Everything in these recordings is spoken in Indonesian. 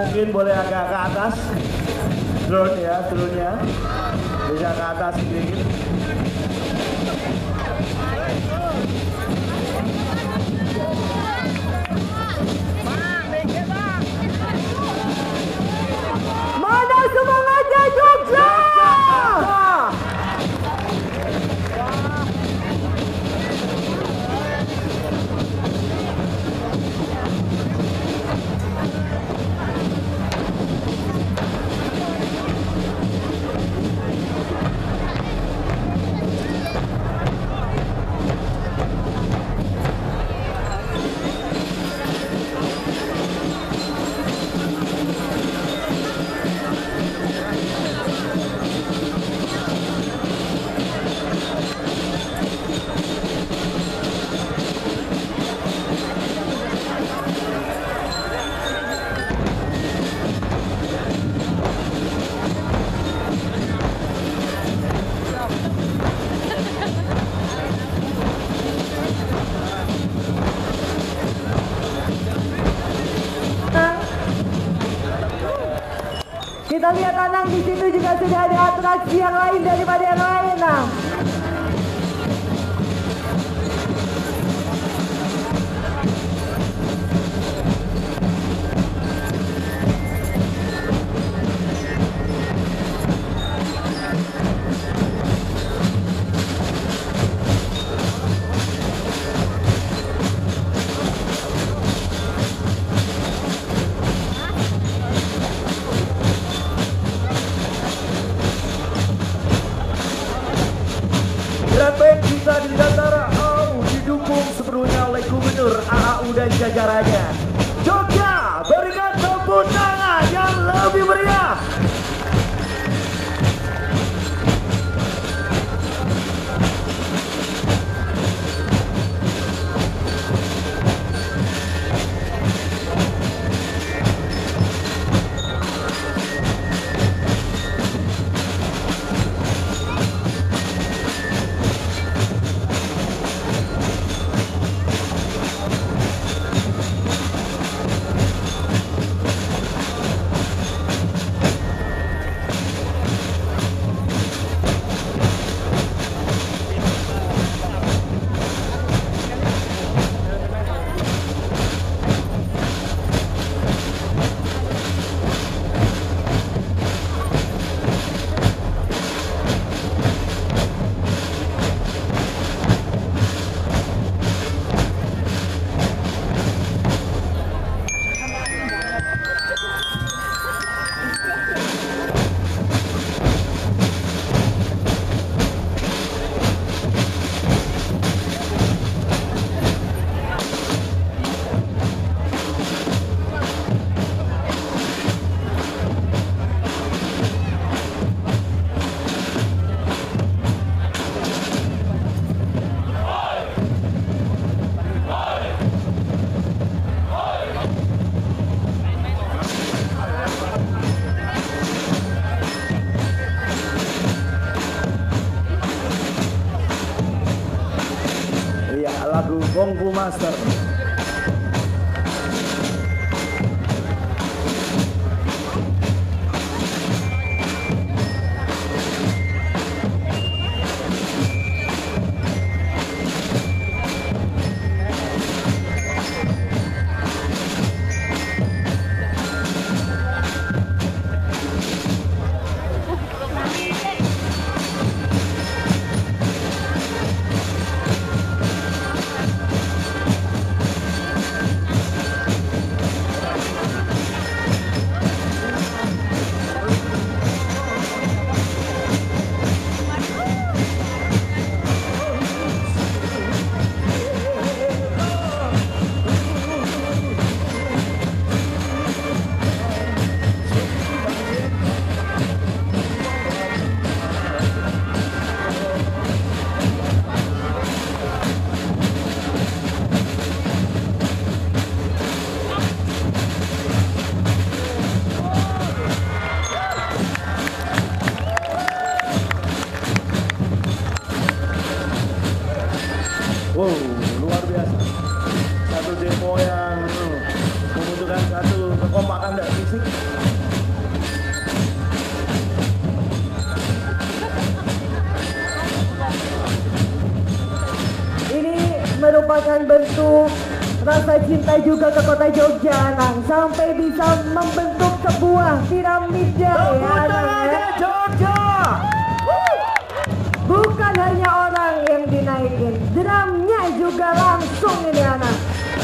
mungkin boleh agak ke atas. Drone ya, drone-nya bisa ke atas sedikit. Mana semangatnya Jogja? Kita lihat Anang di situ juga sudah ada atraksi yang lain daripada yang lain, Nang. Grand Band kita di Dirgantara didukung sepenuhnya oleh Gubernur AAU dan jajarannya. Jogja, berikan tepuk tangan yang lebih meriah. Lagu Kung Fu Master. musik. Ini merupakan bentuk rasa cinta juga ke kota Jogja, Anang, sampai bisa membentuk sebuah piramida ya, Anang, ya. Jogja. Bukan hanya orang yang dinaikin, drumnya juga langsung ini, Anang.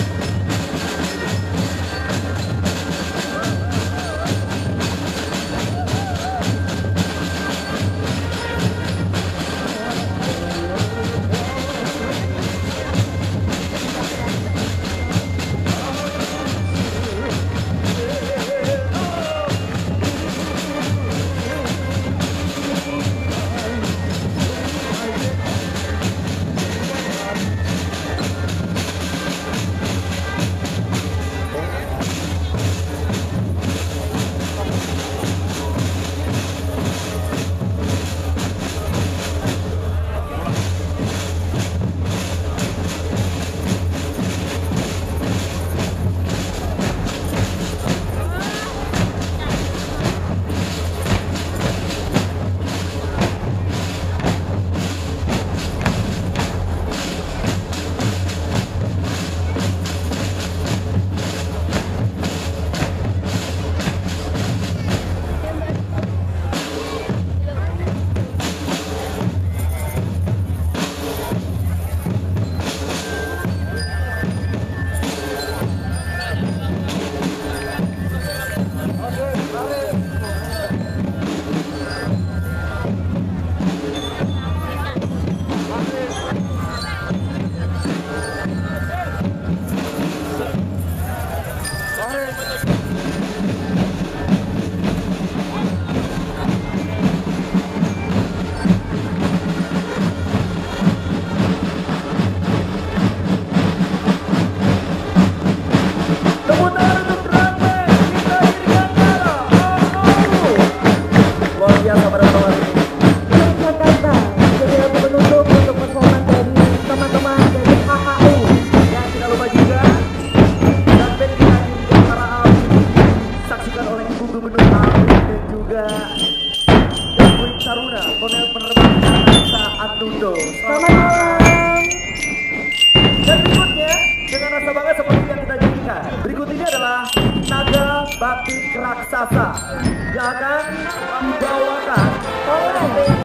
Selamat malam. Dan berikutnya dengan rasa bangga seperti yang kita janjikan, berikut ini adalah Naga Batik Raksasa yang akan dibawakan oleh